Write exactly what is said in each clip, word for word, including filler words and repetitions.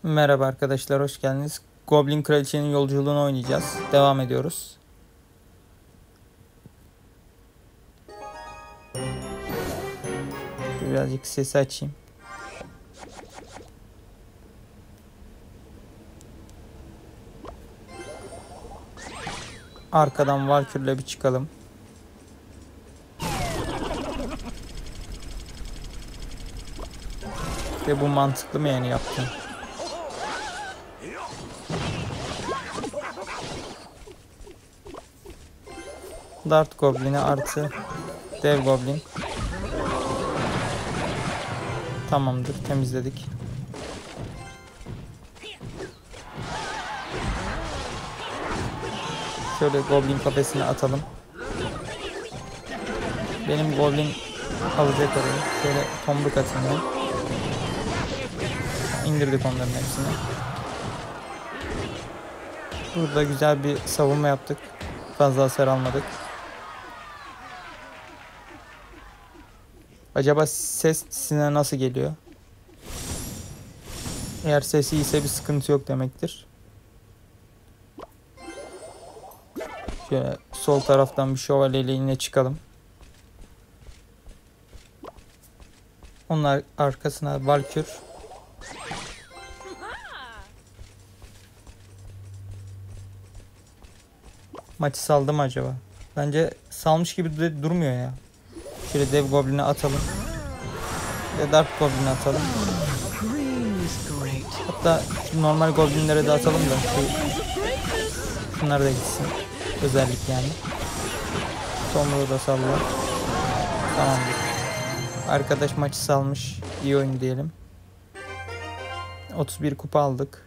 Merhaba arkadaşlar, hoş geldiniz. Goblin Kraliçenin yolculuğunu oynayacağız. Devam ediyoruz. Birazcık sesi açayım. Arkadan Valkyrie'le bir çıkalım. Ve bu mantıklı mı yani yaptım? Dart Goblin'i artı Dev Goblin. Tamamdır, temizledik. Şöyle Goblin kafesine atalım. Benim Goblin alacak orayı. Şöyle tomruk atayım ben. İndirdik onların hepsini. Burada güzel bir savunma yaptık. Fazla hasar almadık. Acaba ses size nasıl geliyor? Eğer sesi iyiyse bir sıkıntı yok demektir. Şöyle sol taraftan bir şövalyeyle yine çıkalım. Onlar arkasına Valkür. Maçı saldı mı acaba? Bence salmış gibi de durmuyor ya. Şöyle Dev Goblin'i atalım. Ve Dark Goblin'i atalım. Hatta şu normal Goblin'lere de atalım da şu, şunlar da gitsin. Özellik yani. Tomruğu da salla. Tamamdır. Arkadaş maçı salmış. İyi oyun diyelim. otuz bir kupa aldık.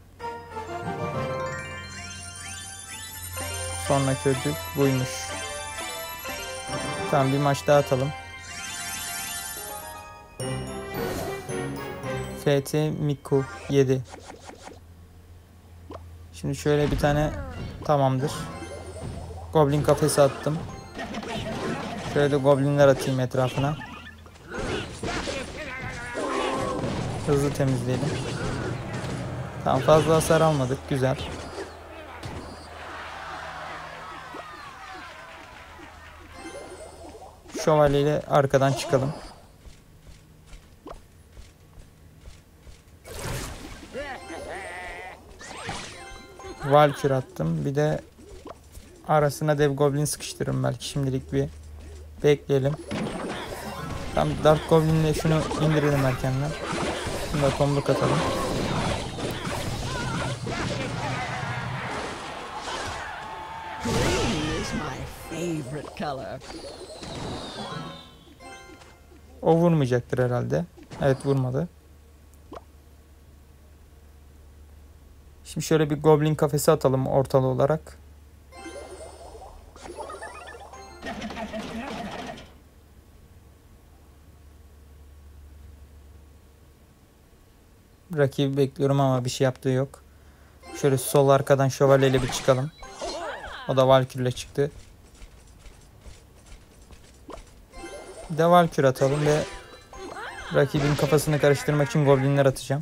Sonraki ödül buymuş. Tamam, bir maç daha atalım. F T Miku yedi. Şimdi şöyle bir tane tamamdır. Goblin kafesi attım. Şöyle de goblinler atayım etrafına. Hızlı temizleyelim. Tamam, fazla hasar almadık. Güzel. Şövalye ile arkadan çıkalım. Valkür attım. Bir de arasına Dev Goblin sıkıştırırım belki. Şimdilik bir bekleyelim. Tam Dark Goblin ile şunu indirelim erkenden. Şunu da tomruk atalım. O vurmayacaktır herhalde. Evet, vurmadı. Şimdi şöyle bir Goblin kafesi atalım ortalı olarak. Rakibi bekliyorum ama bir şey yaptığı yok. Şöyle sol arkadan şövalyeyle bir çıkalım. O da Valkyrie'le çıktı. Bir de Valkyrie atalım ve rakibin kafasını karıştırmak için Goblinler atacağım.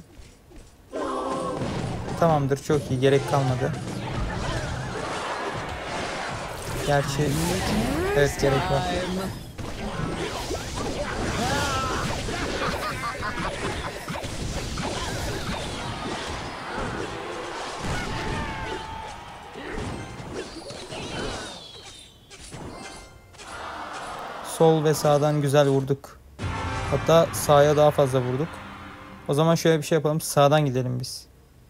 Tamamdır, çok iyi, gerek kalmadı. Gerçi evet, gerek var. Sol ve sağdan güzel vurduk. Hatta sağa daha fazla vurduk. O zaman şöyle bir şey yapalım. Sağdan gidelim biz.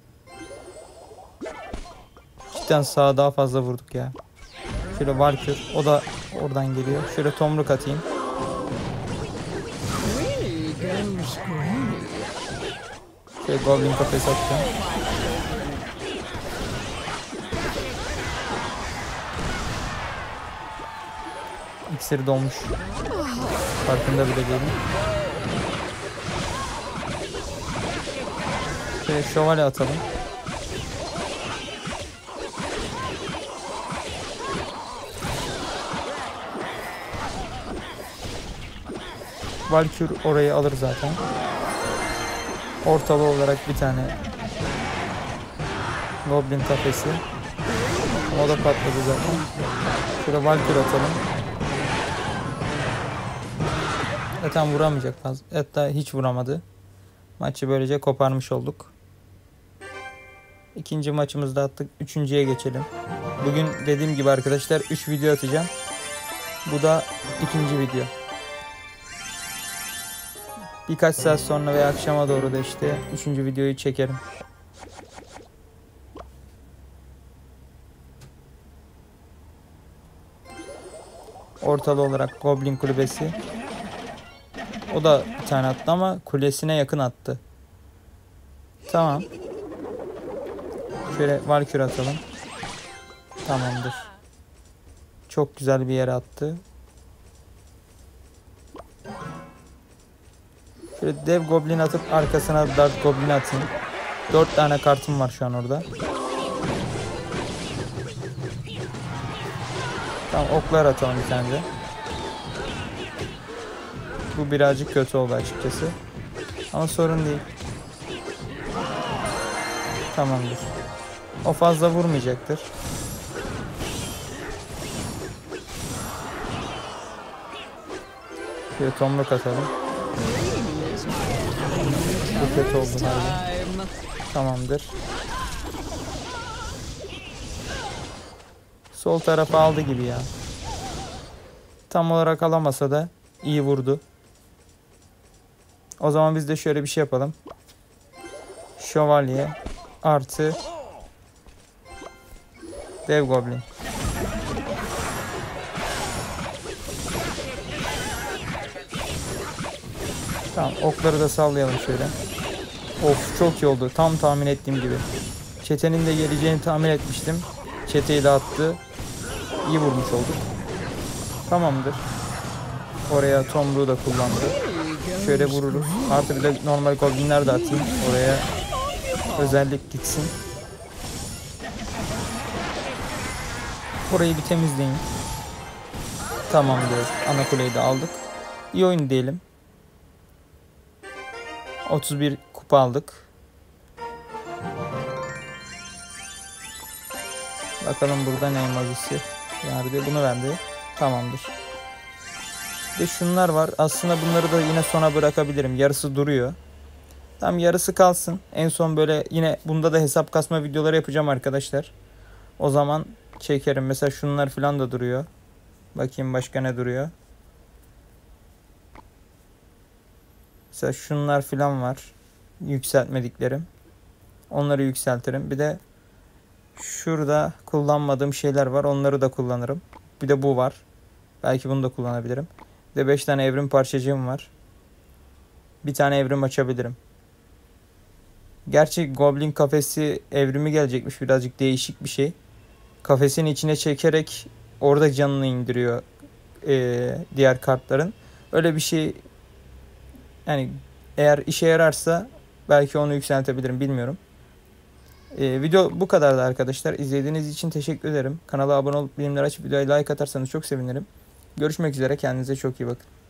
Cidden sağa daha fazla vurduk ya. Şöyle Valkür. O da oradan geliyor. Şöyle tomruk atayım. Şöyle Goblin kafesi atacağım. İksiri dolmuş. Farkında bile değilim. Şöyle şövalye atalım. Valkür orayı alır zaten. Ortalı olarak bir tane Goblin kafesi. O da patladı zaten. Şöyle Valkyrie atalım. Zaten vuramayacak fazla. Hatta hiç vuramadı. Maçı böylece koparmış olduk. İkinci maçımızda attık. Üçüncüye geçelim. Bugün dediğim gibi arkadaşlar üç video atacağım. Bu da ikinci video. Birkaç saat sonra veya akşama doğru da işte üçüncü videoyu çekerim. Ortalı olarak Goblin kulübesi. O da bir tane attı ama kulesine yakın attı. Tamam. Şöyle Valkyrie atalım. Tamamdır. Çok güzel bir yere attı. Şöyle dev goblin atıp arkasına dart goblin atayım. Dört tane kartım var şu an orada. Tamam, oklar atalım bir tane de. Bu birazcık kötü oldu açıkçası. Ama sorun değil. Tamamdır. O fazla vurmayacaktır. Şöyle tomruk atalım. Bu kötü oldu galiba. Tamamdır. Sol tarafa aldı gibi ya. Tam olarak alamasa da iyi vurdu. O zaman biz de şöyle bir şey yapalım. Şövalye artı dev goblin. Tamam, okları da sallayalım şöyle. Of, çok iyi oldu. Tam tahmin ettiğim gibi. Çetenin de geleceğini tahmin etmiştim. Çeteyi de attı. İyi vurmuş olduk. Tamamdır. Oraya tomruğu da kullandı. Şöyle vururuz. Artı bir de normal goblinler de atayım. Oraya özellik gitsin. Orayı bir temizleyin. Tamamdır. Ana kuleyi de aldık. İyi oyun diyelim. otuz bir kupa aldık. Bakalım burada ne emojisi verdi. Bunu verdi. Tamamdır. Bir de şunlar var. Aslında bunları da yine sona bırakabilirim. Yarısı duruyor. Tam yarısı kalsın. En son böyle yine bunda da hesap kasma videoları yapacağım arkadaşlar. O zaman çekerim. Mesela şunlar falan da duruyor. Bakayım başka ne duruyor. Mesela şunlar falan var. Yükseltmediklerim. Onları yükseltirim. Bir de şurada kullanmadığım şeyler var. Onları da kullanırım. Bir de bu var. Belki bunu da kullanabilirim. Bir de beş tane evrim parçacığım var. Bir tane evrim açabilirim. Gerçi Goblin kafesi evrimi gelecekmiş. Birazcık değişik bir şey. Kafesin içine çekerek orada canını indiriyor ee, diğer kartların. Öyle bir şey, yani eğer işe yararsa belki onu yükseltebilirim, bilmiyorum. Ee, video bu kadardı arkadaşlar. İzlediğiniz için teşekkür ederim. Kanala abone olup bildirimleri açıp videoya like atarsanız çok sevinirim. Görüşmek üzere. Kendinize çok iyi bakın.